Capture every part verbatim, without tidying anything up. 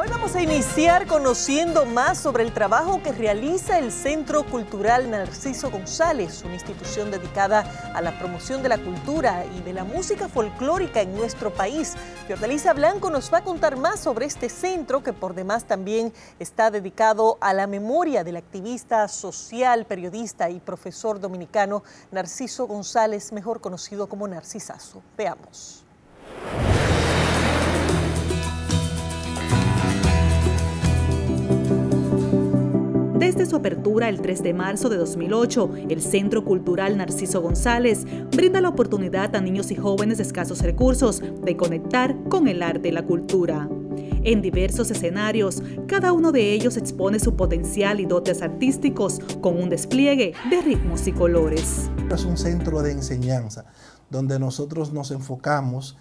Hoy vamos a iniciar conociendo más sobre el trabajo que realiza el Centro Cultural Narciso González, una institución dedicada a la promoción de la cultura y de la música folclórica en nuestro país. Fiordalisa Blanco nos va a contar más sobre este centro, que por demás también está dedicado a la memoria del activista social, periodista y profesor dominicano Narciso González, mejor conocido como Narcisazo. Veamos. Desde su apertura el tres de marzo de dos mil ocho, el Centro Cultural Narciso González brinda la oportunidad a niños y jóvenes de escasos recursos de conectar con el arte y la cultura. En diversos escenarios, cada uno de ellos expone su potencial y dotes artísticos con un despliegue de ritmos y colores. Es un centro de enseñanza donde nosotros nos enfocamos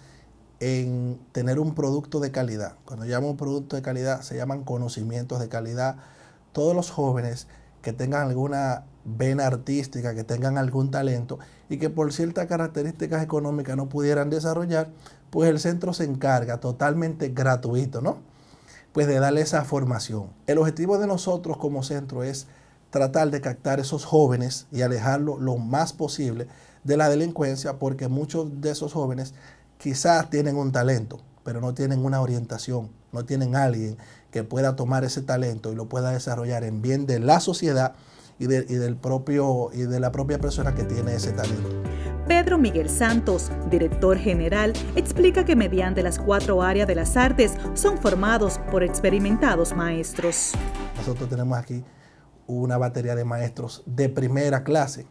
en tener un producto de calidad. Cuando llamo un producto de calidad, se llaman conocimientos de calidad. Todos los jóvenes que tengan alguna vena artística, que tengan algún talento y que por ciertas características económicas no pudieran desarrollar, pues el centro se encarga totalmente gratuito, ¿no? Pues de darle esa formación. El objetivo de nosotros como centro es tratar de captar esos jóvenes y alejarlos lo más posible de la delincuencia, porque muchos de esos jóvenes quizás tienen un talento, pero no tienen una orientación, no tienen alguien que pueda tomar ese talento y lo pueda desarrollar en bien de la sociedad y de, y del propio, y de la propia persona que tiene ese talento. Pedro Miguel Santos, director general, explica que mediante las cuatro áreas de las artes son formados por experimentados maestros. Nosotros tenemos aquí una batería de maestros de primera clase.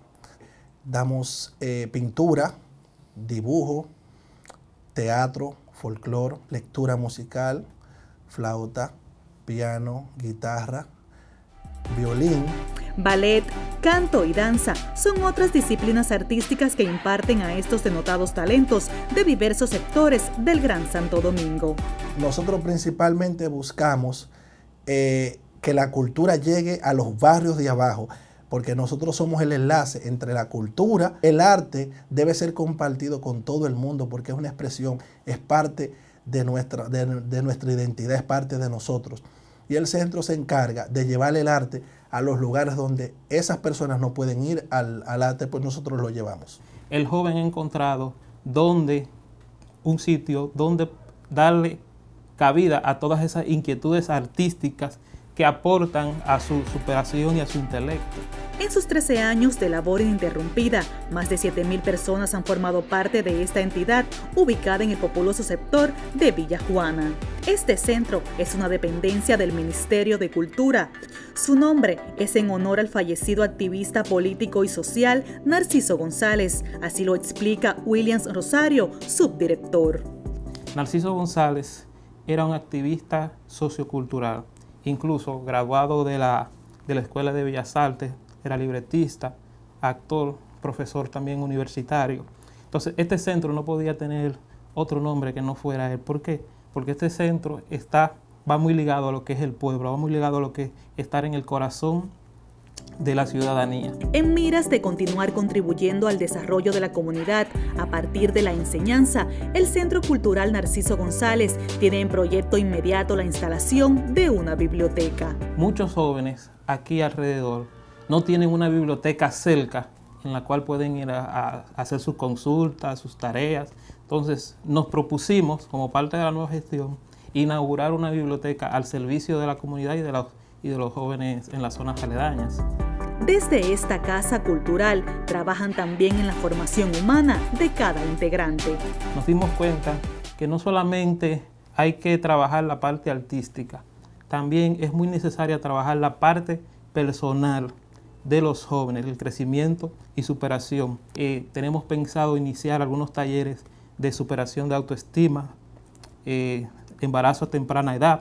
Damos eh, pintura, dibujo, teatro, folclore, lectura musical, flauta, piano, guitarra, violín. Ballet, canto y danza son otras disciplinas artísticas que imparten a estos denotados talentos de diversos sectores del Gran Santo Domingo. Nosotros principalmente buscamos eh, que la cultura llegue a los barrios de abajo, porque nosotros somos el enlace entre la cultura. El arte debe ser compartido con todo el mundo porque es una expresión, es parte de nuestra, de, de nuestra identidad, es parte de nosotros. Y el centro se encarga de llevar el arte a los lugares donde esas personas no pueden ir al, al arte, pues nosotros lo llevamos. El joven ha encontrado donde, un sitio donde darle cabida a todas esas inquietudes artísticas que aportan a su superación y a su intelecto. En sus trece años de labor ininterrumpida, más de siete mil personas han formado parte de esta entidad ubicada en el populoso sector de Villa Juana. Este centro es una dependencia del Ministerio de Cultura. Su nombre es en honor al fallecido activista político y social Narciso González, así lo explica Williams Rosario, subdirector. Narciso González era un activista sociocultural, incluso graduado de la, de la Escuela de Bellas Artes, era libretista, actor, profesor también universitario. Entonces, este centro no podía tener otro nombre que no fuera él. ¿Por qué? Porque este centro está, va muy ligado a lo que es el pueblo, va muy ligado a lo que es estar en el corazón de la ciudadanía. En miras de continuar contribuyendo al desarrollo de la comunidad a partir de la enseñanza, el Centro Cultural Narciso González tiene en proyecto inmediato la instalación de una biblioteca. Muchos jóvenes aquí alrededor no tienen una biblioteca cerca en la cual pueden ir a, a hacer sus consultas, sus tareas. Entonces nos propusimos, como parte de la nueva gestión, inaugurar una biblioteca al servicio de la comunidad y de los, y de los jóvenes en las zonas aledañas. Desde esta casa cultural trabajan también en la formación humana de cada integrante. Nos dimos cuenta que no solamente hay que trabajar la parte artística, también es muy necesaria trabajar la parte personal de los jóvenes, el crecimiento y superación. Eh, tenemos pensado iniciar algunos talleres de superación de autoestima, eh, embarazo a temprana edad,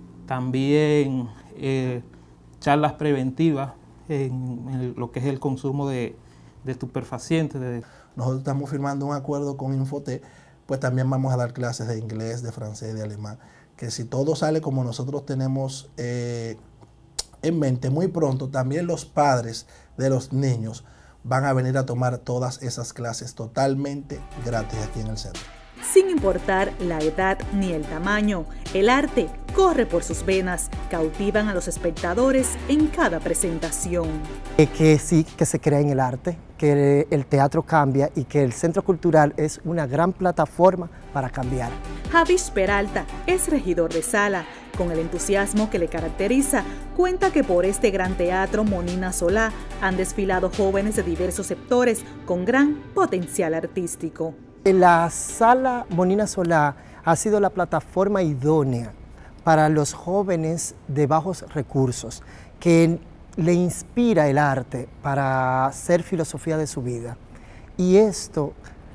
también eh, charlas preventivas en, en lo que es el consumo de, de estupefacientes. De... Nosotros estamos firmando un acuerdo con Infotec, pues también vamos a dar clases de inglés, de francés, de alemán, que si todo sale como nosotros tenemos eh, en mente, muy pronto también los padres de los niños van a venir a tomar todas esas clases totalmente gratis aquí en el centro. Sin importar la edad ni el tamaño, el arte corre por sus venas, cautivan a los espectadores en cada presentación. Que sí, que se crea en el arte, que el teatro cambia y que el Centro Cultural es una gran plataforma para cambiar. Javish Peralta es regidor de sala. Con el entusiasmo que le caracteriza, cuenta que por este gran teatro Monina Solá han desfilado jóvenes de diversos sectores con gran potencial artístico. La sala Monina Solá ha sido la plataforma idónea para los jóvenes de bajos recursos, que le inspira el arte para hacer filosofía de su vida. Y esto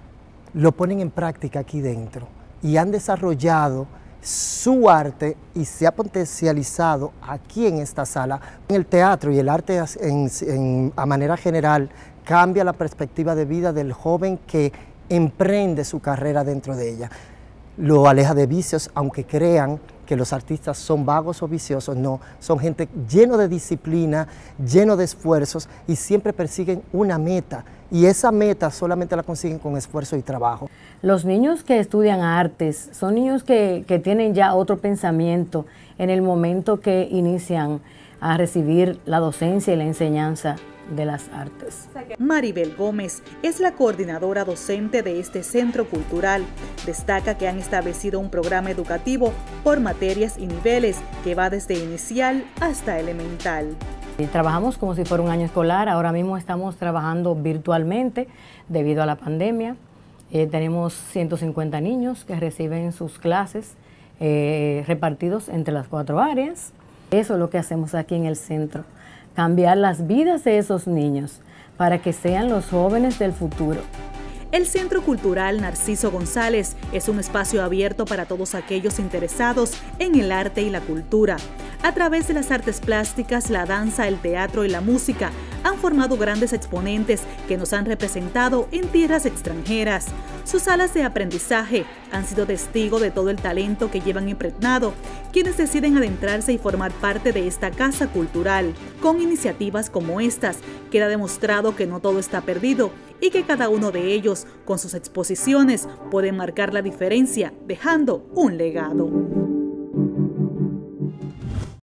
lo ponen en práctica aquí dentro y han desarrollado su arte y se ha potencializado aquí en esta sala. El teatro y el arte en, en, a manera general cambia la perspectiva de vida del joven que emprende su carrera dentro de ella. Lo aleja de vicios, aunque crean que los artistas son vagos o viciosos, no, son gente lleno de disciplina, lleno de esfuerzos y siempre persiguen una meta, y esa meta solamente la consiguen con esfuerzo y trabajo. Los niños que estudian artes son niños que, que tienen ya otro pensamiento en el momento que inician a recibir la docencia y la enseñanza de las artes. Maribel Gómez es la coordinadora docente de este centro cultural. Destaca que han establecido un programa educativo por materias y niveles que va desde inicial hasta elemental. Trabajamos como si fuera un año escolar. Ahora mismo estamos trabajando virtualmente debido a la pandemia. Eh, tenemos ciento cincuenta niños que reciben sus clases eh, repartidos entre las cuatro áreas. Eso es lo que hacemos aquí en el centro. Cambiar las vidas de esos niños para que sean los jóvenes del futuro. El Centro Cultural Narciso González es un espacio abierto para todos aquellos interesados en el arte y la cultura. A través de las artes plásticas, la danza, el teatro y la música, han formado grandes exponentes que nos han representado en tierras extranjeras. Sus salas de aprendizaje han sido testigo de todo el talento que llevan impregnado quienes deciden adentrarse y formar parte de esta casa cultural. Con iniciativas como estas, queda demostrado que no todo está perdido y que cada uno de ellos, con sus exposiciones, puede marcar la diferencia, dejando un legado.